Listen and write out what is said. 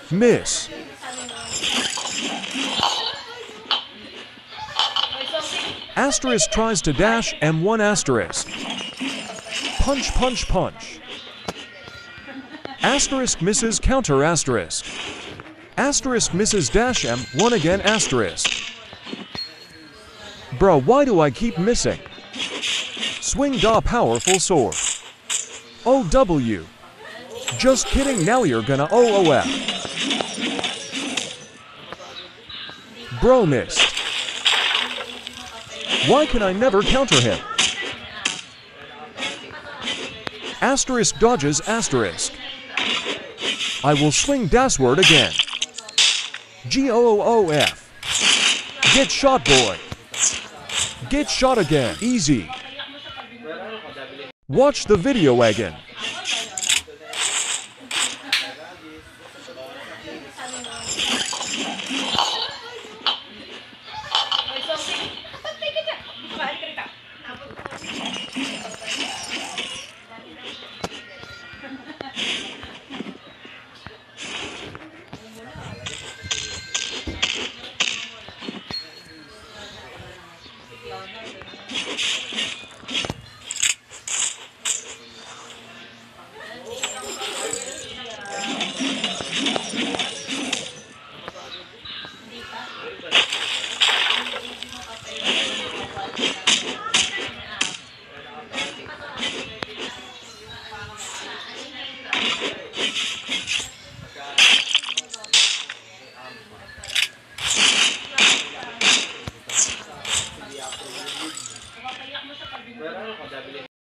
Miss. Asterisk tries to dash M1 asterisk. Punch, punch, punch. Asterisk misses counter asterisk. Asterisk misses dash M1 again asterisk. Bruh, why do I keep missing? Swing da powerful sword. OW. Just kidding, now you're gonna OOF. Bro missed. Why can I never counter him? Asterisk dodges asterisk. I will swing dashword again. GOOF. Get shot, boy. Get shot again. Easy. Watch the video again.